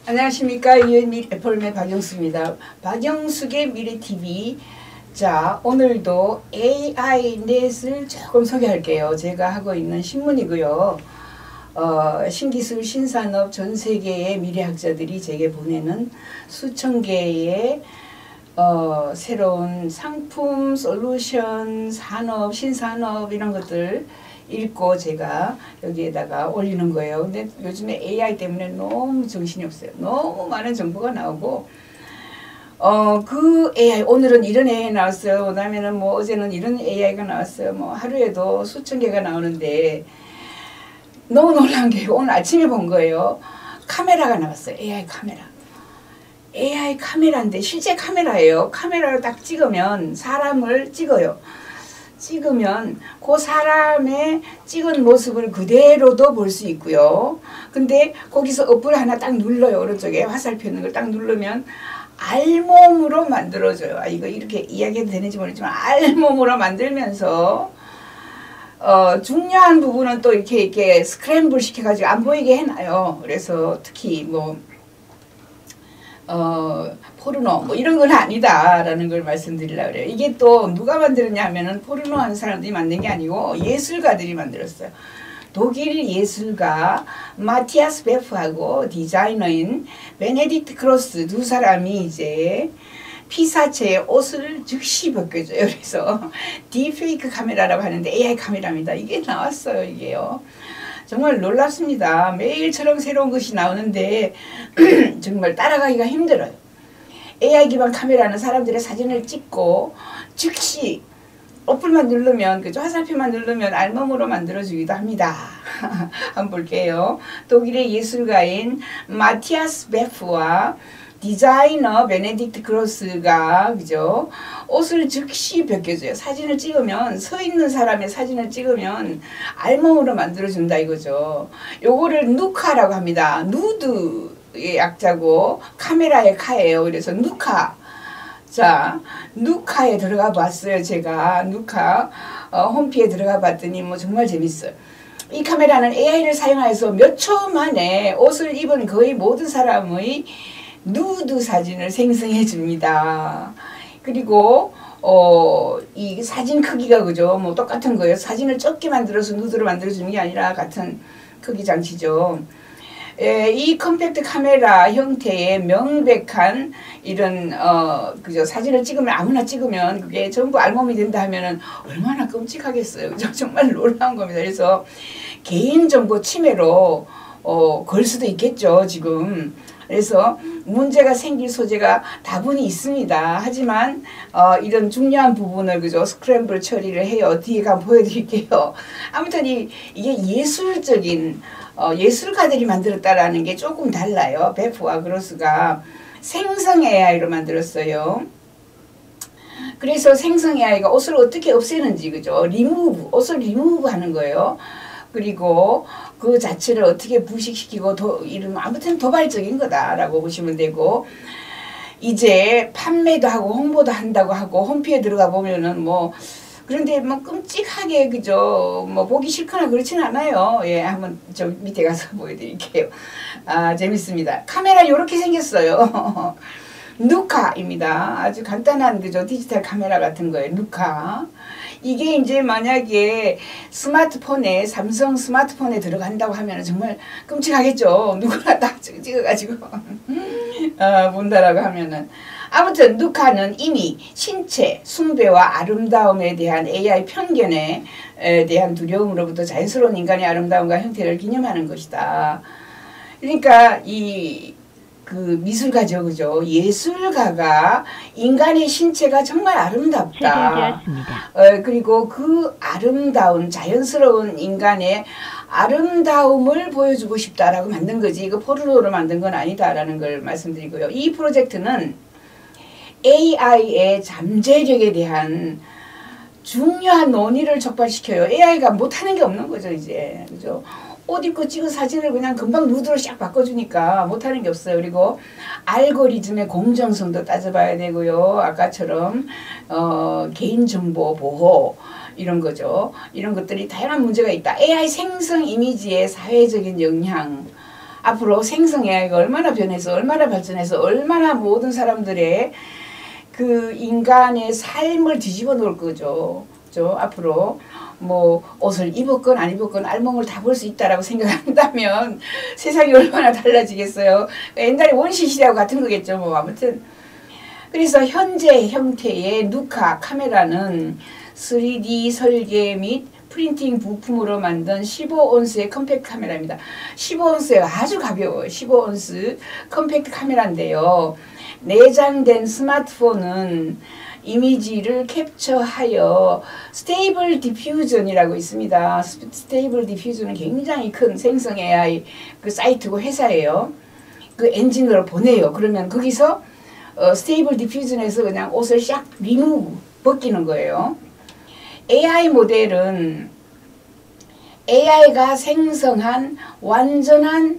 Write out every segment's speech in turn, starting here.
안녕하십니까. 유엔미 애플의 박영숙입니다. 박영숙의 미래TV. 자, 오늘도 AI넷을 조금 소개할게요. 제가 하고 있는 신문이고요. 신기술, 신산업 전 세계의 미래학자들이 제게 보내는 수천 개의 새로운 상품, 솔루션, 산업, 신산업 이런 것들 읽고 제가 여기에다가 올리는 거예요. 근데 요즘에 AI 때문에 너무 정신이 없어요. 너무 많은 정보가 나오고 그 AI 오늘은 이런 AI 나왔어요. 그다음에는 뭐 어제는 이런 AI가 나왔어요. 뭐 하루에도 수천 개가 나오는데 너무 놀란 게 오늘 아침에 본 거예요. 카메라가 나왔어요. AI 카메라. AI 카메라인데 실제 카메라예요. 카메라로 딱 찍으면 사람을 찍어요. 찍으면 그 사람의 찍은 모습을 그대로도 볼 수 있고요. 근데 거기서 어플 하나 딱 눌러요. 오른쪽에 화살표 있는 걸 딱 누르면 알몸으로 만들어줘요. 이거 이렇게 이야기해도 되는지 모르지만 알몸으로 만들면서 중요한 부분은 또 이렇게 스크램블 시켜가지고 안 보이게 해놔요. 그래서 특히 뭐 포르노 뭐 이런 건 아니다라는 걸 말씀드리려고 그래요. 이게 또 누가 만들었냐 하면은 포르노 하는 사람들이 만든 게 아니고 예술가들이 만들었어요. 독일 예술가 마티아스 베프하고 디자이너인 베네딕트 크로스 두 사람이 이제 피사체의 옷을 즉시 벗겨줘요. 그래서 딥페이크 카메라라고 하는데 AI 카메라입니다. 이게 나왔어요. 이게요. 정말 놀랍습니다. 매일처럼 새로운 것이 나오는데 정말 따라가기가 힘들어요. AI 기반 카메라는 사람들의 사진을 찍고 즉시 어플만 누르면 그죠? 화살표만 누르면 알몸으로 만들어주기도 합니다. 한번 볼게요. 독일의 예술가인 마티아스 베프와 디자이너 베네딕트 크로스가 그죠? 옷을 즉시 벗겨줘요. 사진을 찍으면 서 있는 사람의 사진을 찍으면 알몸으로 만들어준다 이거죠. 요거를 누카라고 합니다. 누드의 약자고 카메라의 카예요. 그래서 누카. 자, 누카에 들어가 봤어요. 제가 누카 홈피에 들어가 봤더니 뭐 정말 재밌어요. 이 카메라는 AI를 사용해서 몇 초 만에 옷을 입은 거의 모든 사람의 누드 사진을 생성해 줍니다. 그리고 이 사진 크기가 그죠? 뭐 똑같은 거예요. 사진을 적게 만들어서 누드로 만들어 주는 게 아니라 같은 크기 장치죠. 이 컴팩트 카메라 형태의 명백한 이런 그죠? 사진을 찍으면 아무나 찍으면 그게 전부 알몸이 된다 하면은 얼마나 끔찍하겠어요. 그죠? 정말 놀라운 겁니다. 그래서 개인정보 침해로 걸 수도 있겠죠. 지금. 그래서 문제가 생길 소재가 다분히 있습니다. 하지만 이런 중요한 부분을 그죠 스크램블 처리를 해요. 뒤에 가면 보여드릴게요. 아무튼 이게 예술적인 예술가들이 만들었다라는 게 조금 달라요. 베프와 그로스가 생성 AI로 만들었어요. 그래서 생성 AI가 옷을 어떻게 없애는지 그죠 리무브 옷을 리무브 하는 거예요. 그리고 그 자체를 어떻게 부식시키고 아무튼 도발적인 거다라고 보시면 되고 이제 판매도 하고 홍보도 한다고 하고 홈피에 들어가 보면은 뭐 그런데 뭐 끔찍하게 그죠 뭐 보기 싫거나 그렇진 않아요. 예, 한번 저 밑에 가서 보여드릴게요. 재밌습니다. 카메라 이렇게 생겼어요. 누카입니다. 아주 간단한 그죠 디지털 카메라 같은 거예요. 누카. 이게 이제 만약에 스마트폰에 삼성 스마트폰에 들어간다고 하면 정말 끔찍하겠죠. 누구나 딱 찍어가지고 본다라고 하면은 아무튼 누카는 이미 신체, 숭배와 아름다움에 대한 AI 편견에 대한 두려움으로부터 자연스러운 인간의 아름다움과 형태를 기념하는 것이다. 그러니까 그 미술가죠, 그죠? 예술가가 인간의 신체가 정말 아름답다. 그리고 그 아름다운 자연스러운 인간의 아름다움을 보여주고 싶다라고 만든 거지. 이거 포르노로 만든 건 아니다라는 걸 말씀드리고요. 이 프로젝트는 AI의 잠재력에 대한 중요한 논의를 촉발시켜요. AI가 못하는 게 없는 거죠, 이제. 그죠? 옷 입고 찍은 사진을 그냥 금방 누드로 싹 바꿔주니까 못하는 게 없어요. 그리고 알고리즘의 공정성도 따져봐야 되고요. 아까처럼 개인정보 보호 이런 거죠. 이런 것들이 다양한 문제가 있다. AI 생성 이미지의 사회적인 영향 앞으로 생성 AI가 얼마나 변해서 얼마나 발전해서 얼마나 모든 사람들의 그 인간의 삶을 뒤집어 놓을 거죠. 앞으로 뭐 옷을 입었건 안 입었건 알몸을 다 볼 수 있다라고 생각한다면 세상이 얼마나 달라지겠어요. 옛날에 원시 시대하고 같은 거겠죠. 뭐 아무튼 그래서 현재 형태의 누카 카메라는 3D 설계 및 프린팅 부품으로 만든 15온스의 컴팩트 카메라입니다. 15온스예요. 아주 가벼워요. 15온스 컴팩트 카메라인데요. 내장된 스마트폰은 이미지를 캡처하여 스테이블 디퓨전이라고 있습니다. 스테이블 디퓨전은 굉장히 큰 생성 AI 그 사이트고 회사예요. 그 엔진으로 보내요. 그러면 거기서 스테이블 디퓨전에서 그냥 옷을 샥 리무브 벗기는 거예요. AI 모델은 AI가 생성한 완전한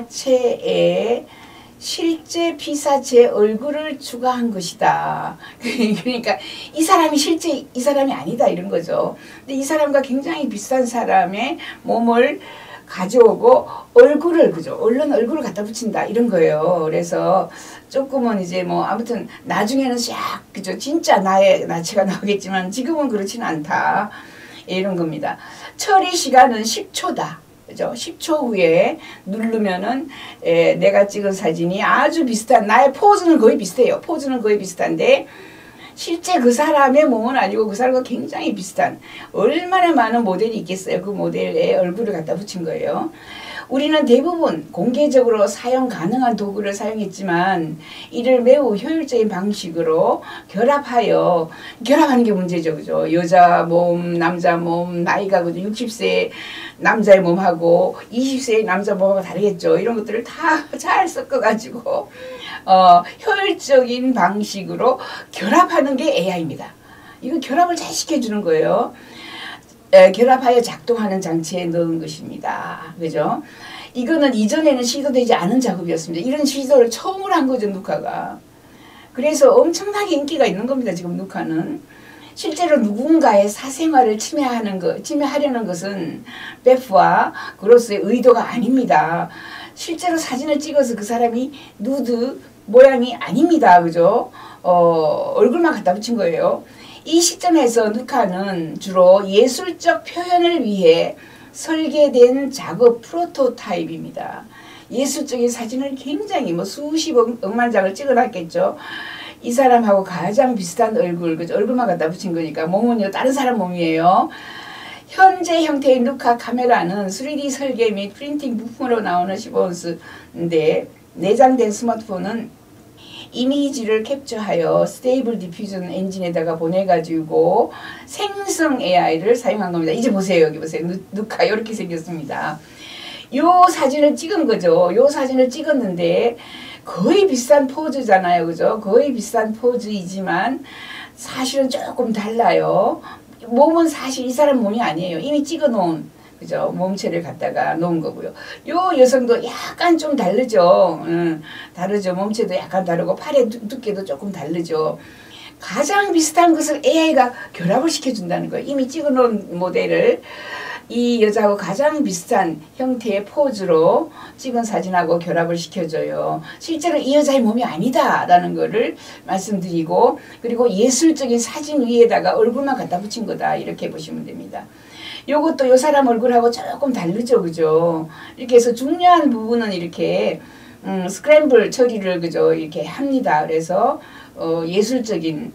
나체에 실제 피사체 얼굴을 추가한 것이다. 그러니까 이 사람이 실제 이 사람이 아니다 이런 거죠. 근데 이 사람과 굉장히 비슷한 사람의 몸을 가져오고 얼굴을 그죠? 얼른 얼굴을 갖다 붙인다 이런 거예요. 그래서 조금은 이제 뭐 아무튼 나중에는 샥 그죠? 진짜 나의 나체가 나오겠지만 지금은 그렇지는 않다 이런 겁니다. 처리 시간은 10초다. 그죠? 10초 후에 누르면은 내가 찍은 사진이 아주 비슷한 나의 포즈는 거의 비슷해요. 포즈는 거의 비슷한데 실제 그 사람의 몸은 아니고 그 사람과 굉장히 비슷한 얼마나 많은 모델이 있겠어요. 그 모델에 얼굴을 갖다 붙인 거예요. 우리는 대부분 공개적으로 사용 가능한 도구를 사용했지만 이를 매우 효율적인 방식으로 결합하는 게 문제죠. 그죠? 여자 몸, 남자 몸, 나이가 그죠? 60세 남자의 몸하고 20세의 남자 몸하고 다르겠죠. 이런 것들을 다 잘 섞어가지고 효율적인 방식으로 결합하는 게 AI입니다. 이거 결합을 잘 시켜주는 거예요. 결합하여 작동하는 장치에 넣은 것입니다. 그죠? 이거는 이전에는 시도되지 않은 작업이었습니다. 이런 시도를 처음으로 한 거죠, 누카가. 그래서 엄청나게 인기가 있는 겁니다, 지금 누카는. 실제로 누군가의 사생활을 침해하려는 것은 베프와 그로스의 의도가 아닙니다. 실제로 사진을 찍어서 그 사람이 누드 모양이 아닙니다. 그죠? 얼굴만 갖다 붙인 거예요. 이 시점에서 누카는 주로 예술적 표현을 위해 설계된 프로토타입입니다. 예술적인 사진을 굉장히 뭐 수십억만 장을 찍어놨겠죠. 이 사람하고 가장 비슷한 얼굴, 그죠? 얼굴만 갖다 붙인 거니까 몸은요 다른 사람 몸이에요. 현재 형태의 누카 카메라는 3D 설계 및 프린팅 부품으로 나오는 15온스인데 내장된 스마트폰은 이미지를 capture하여 스테이블 디퓨전 엔진에다가 보내가지고 생성 AI를 사용한 겁니다. 이제 보세요. 여기 보세요. 누카 이렇게 생겼습니다. 요 사진을 찍은 거죠. 요 사진을 찍었는데 거의 비슷한 포즈잖아요. 그죠? 거의 비슷한 포즈이지만 사실은 조금 달라요. 몸은 사실 이 사람 몸이 아니에요. 이미 찍어놓은 그죠? 몸체를 갖다가 놓은 거고요. 요 여성도 약간 좀 다르죠. 다르죠. 몸체도 약간 다르고 팔의 두께도 조금 다르죠. 가장 비슷한 것을 AI가 결합을 시켜준다는 거예요. 이미 찍어놓은 모델을 이 여자하고 가장 비슷한 형태의 포즈로 찍은 사진하고 결합을 시켜줘요. 실제로 이 여자의 몸이 아니다라는 거를 말씀드리고 그리고 예술적인 사진 위에다가 얼굴만 갖다 붙인 거다 이렇게 보시면 됩니다. 요것도 요 사람 얼굴하고 조금 다르죠. 그죠? 이렇게 해서 중요한 부분은 이렇게 스크램블 처리를 그죠? 이렇게 합니다. 그래서 예술적인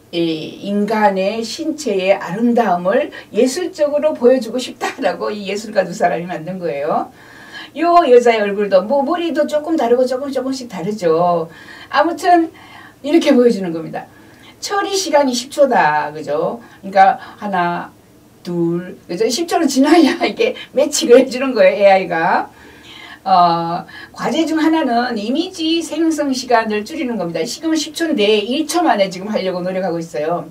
인간의 신체의 아름다움을 예술적으로 보여주고 싶다라고 이 예술가 두 사람이 만든 거예요. 요 여자의 얼굴도 뭐 머리도 조금 다르고 조금씩 다르죠. 아무튼 이렇게 보여주는 겁니다. 처리 시간이 10초다. 그죠? 그러니까 하나 둘 그죠? 10초는 지나야 이게 매칭을 해주는 거예요. AI가. 과제 중 하나는 이미지 생성 시간을 줄이는 겁니다. 지금은 10초인데 1초 만에 지금 하려고 노력하고 있어요.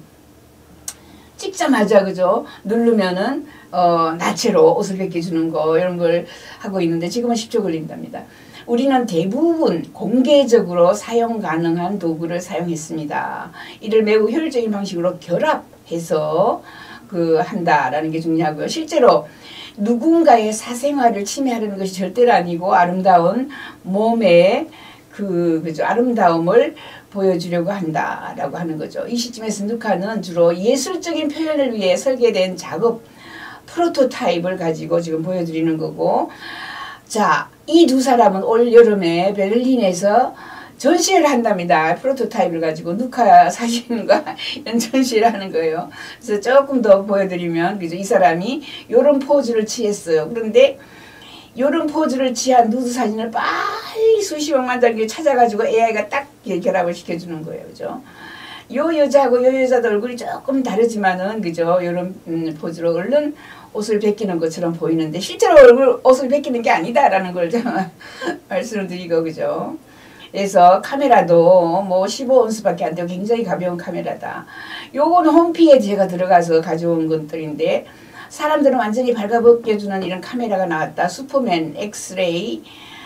찍자마자 그죠? 누르면은 나체로 옷을 벗겨주는 거 이런 걸 하고 있는데 지금은 10초 걸린답니다. 우리는 대부분 공개적으로 사용 가능한 도구를 사용했습니다. 이를 매우 효율적인 방식으로 결합해서 한다라는 게 중요하고요. 실제로 누군가의 사생활을 침해하려는 것이 절대로 아니고 아름다운 몸의 그죠 아름다움을 보여주려고 한다라고 하는 거죠. 이 시점에서 누카는 주로 예술적인 표현을 위해 설계된 작업 프로토타입을 가지고 지금 보여드리는 거고, 자, 이 두 사람은 올 여름에 베를린에서 전시회를 한답니다. 프로토타입을 가지고 누카 사진과 이런 전시를 하는 거예요. 그래서 조금 더 보여드리면, 그죠? 이 사람이 이런 포즈를 취했어요. 그런데 이런 포즈를 취한 누드 사진을 빨리 수십억만 장을 찾아가지고 AI가 딱 결합을 시켜주는 거예요. 그죠? 요 여자하고 요 여자도 얼굴이 조금 다르지만은, 그죠? 이런 포즈로 얼른 옷을 벗기는 것처럼 보이는데, 실제로 옷을 벗기는 게 아니다라는 걸 제가 말씀을 드리고, 그죠? 그래서 카메라도 뭐 15온스밖에 안 되고 굉장히 가벼운 카메라다. 요거는 홈피에 제가 들어가서 가져온 것들인데, 사람들은 완전히 발가벗겨주는 이런 카메라가 나왔다. 슈퍼맨, 엑스레이,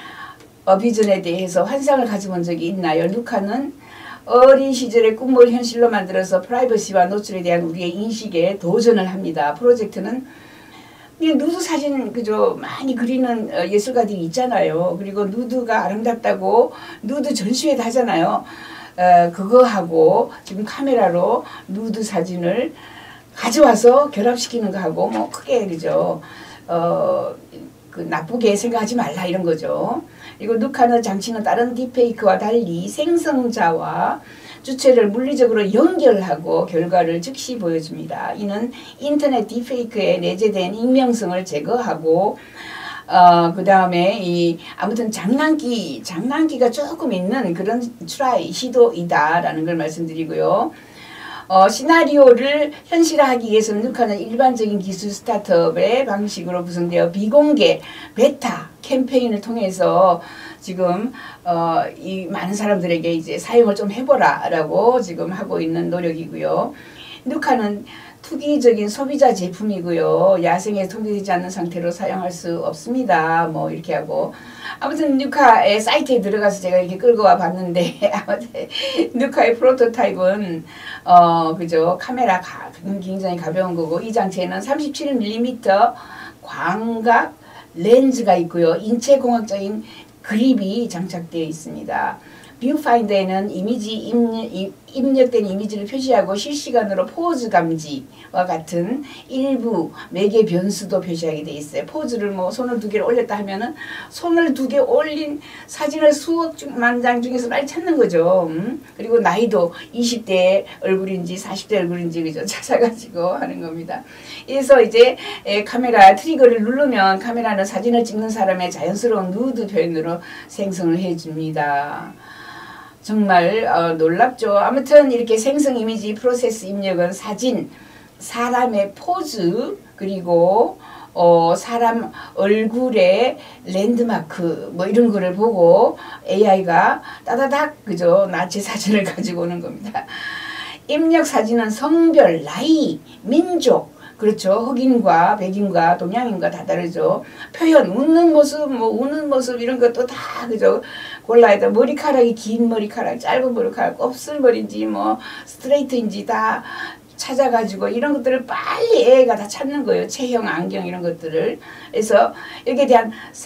비전에 대해서 환상을 가져본 적이 있나요? 누카는 어린 시절의 꿈을 현실로 만들어서 프라이버시와 노출에 대한 우리의 인식에 도전을 합니다. 프로젝트는 누드 사진 그저 많이 그리는 예술가들이 있잖아요. 그리고 누드가 아름답다고 누드 전시회도 하잖아요. 그거하고 지금 카메라로 누드 사진을 가져와서 결합시키는 거하고 뭐 크게 그죠. 그 나쁘게 생각하지 말라 이런 거죠. 그리고 누카는 장치는 다른 딥페이크와 달리 생성자와 주체를 물리적으로 연결하고 결과를 즉시 보여줍니다. 이는 인터넷 딥페이크에 내재된 익명성을 제거하고 그 다음에 아무튼 장난기가 조금 있는 그런 시도이다라는 걸 말씀드리고요. 시나리오를 현실화하기 위해서는 누카는 일반적인 기술 스타트업의 방식으로 구성되어 비공개 베타 캠페인을 통해서 지금 이 많은 사람들에게 이제 사용을 좀 해보라라고 지금 하고 있는 노력이고요. 누카는 투기적인 소비자 제품이고요. 야생에 통제되지 않는 상태로 사용할 수 없습니다. 뭐 이렇게 하고 아무튼 누카의 사이트에 들어가서 제가 이렇게 끌고 와 봤는데 아무튼 누카의 프로토타입은 그죠 카메라 굉장히 가벼운 거고 이 장치에는 37mm 광각 렌즈가 있고요. 인체공학적인 그립이 장착되어 있습니다. 뷰파인더에는 입력된 이미지를 표시하고 실시간으로 포즈 감지와 같은 일부 매개 변수도 표시하게 되어 있어요. 포즈를 뭐 손을 두 개를 올렸다 하면은 손을 두 개 올린 사진을 수억만 장 중에서 빨리 찾는 거죠. 그리고 나이도 20대 얼굴인지 40대 얼굴인지 그죠 찾아가지고 하는 겁니다. 그래서 이제 카메라 트리거를 누르면 카메라는 사진을 찍는 사람의 자연스러운 누드 표현으로 생성을 해줍니다. 정말 놀랍죠. 아무튼 이렇게 생성 이미지 프로세스 입력은 사진, 사람의 포즈, 그리고 사람 얼굴의 랜드마크 뭐 이런 거를 보고 AI가 따다닥 그죠 나체 사진을 가지고 오는 겁니다. 입력 사진은 성별, 나이, 민족 그렇죠. 흑인과 백인과 동양인과 다 다르죠. 표현, 웃는 모습, 뭐 우는 모습 이런 것도 다 그죠. 골라야 돼. 머리카락이 긴 머리카락, 짧은 머리카락, 곱슬머리인지 뭐 스트레이트인지 다 찾아가지고 이런 것들을 빨리 애가 다 찾는 거예요. 체형, 안경 이런 것들을. 그래서 여기에 대한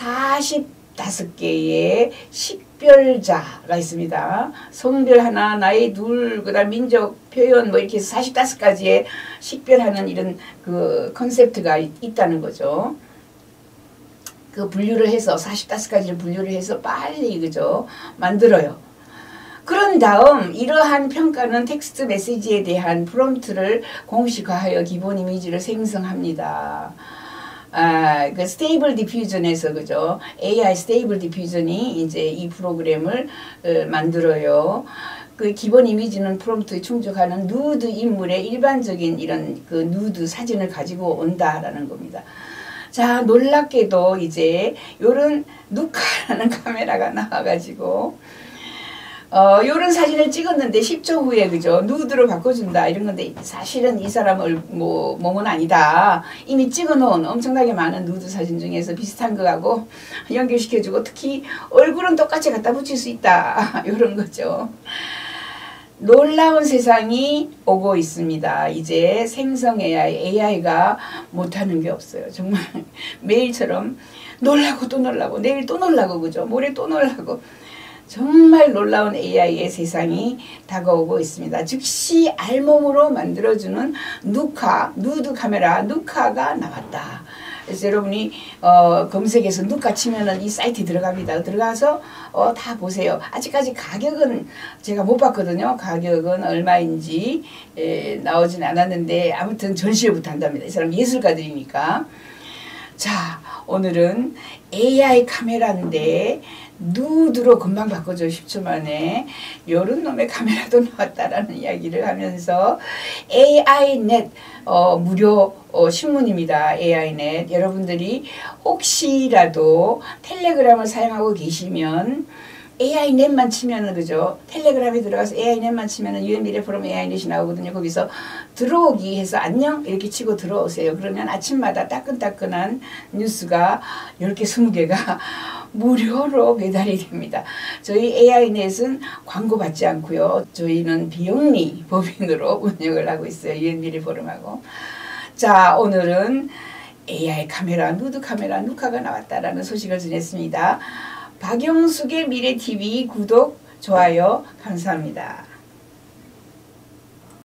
45개의 식별자가 있습니다. 성별 하나, 나이 둘, 그다음 민족, 표현 뭐 이렇게 해서 45가지의 식별하는 이런 그 컨셉트가 있다는 거죠. 그 분류를 해서 45가지를 분류를 해서 빨리 그죠 만들어요. 그런 다음 이러한 평가는 텍스트 메시지에 대한 프롬프트를 공식화하여 기본 이미지를 생성합니다. 그 스테이블 디퓨전에서 그죠 AI 스테이블 디퓨전이 이제 이 프로그램을 만들어요. 그 기본 이미지는 프롬프트에 충족하는 누드 인물의 일반적인 이런 그 누드 사진을 가지고 온다라는 겁니다. 자, 놀랍게도 이제 요런 누카라는 카메라가 나와가지고 요런 사진을 찍었는데 10초 후에 그죠 누드로 바꿔준다 이런 건데 사실은 이 사람 몸은 아니다. 이미 찍어놓은 엄청나게 많은 누드 사진 중에서 비슷한 거하고 연결시켜주고 특히 얼굴은 똑같이 갖다 붙일 수 있다 이런 거죠. 놀라운 세상이 오고 있습니다. 이제 생성 AI가 못하는 게 없어요. 정말 매일처럼 놀라고 또 놀라고 내일 또 놀라고 그죠? 모레 또 놀라고 정말 놀라운 AI의 세상이 다가오고 있습니다. 즉시 알몸으로 만들어주는 누드 카메라 누카가 나왔다. 그래서 여러분이 검색해서 누카 치면은 이 사이트에 들어갑니다. 들어가서 다 보세요. 아직까지 가격은 제가 못 봤거든요. 가격은 얼마인지 나오진 않았는데 아무튼 전시회부터 한답니다. 이 사람 예술가들이니까. 자, 오늘은 AI 카메라인데 누드로 금방 바꿔줘 10초 만에 요런 놈의 카메라도 나왔다라는 이야기를 하면서 AI넷 무료 신문입니다. AI넷 여러분들이 혹시라도 텔레그램을 사용하고 계시면 AI넷만 치면은 그죠? 텔레그램에 들어가서 AI넷만 치면은 UMB의 프롬 AI넷이 나오거든요. 거기서 들어오기 해서 안녕 이렇게 치고 들어오세요. 그러면 아침마다 따끈따끈한 뉴스가 10개 20개가 무료로 배달이 됩니다. 저희 AI넷은 광고 받지 않고요. 저희는 비영리 법인으로 운영을 하고 있어요. UMB 포럼하고. 자, 오늘은 AI 카메라, 누드 카메라, 누카가 나왔다라는 소식을 전했습니다. 박영숙의 미래TV 구독, 좋아요 감사합니다.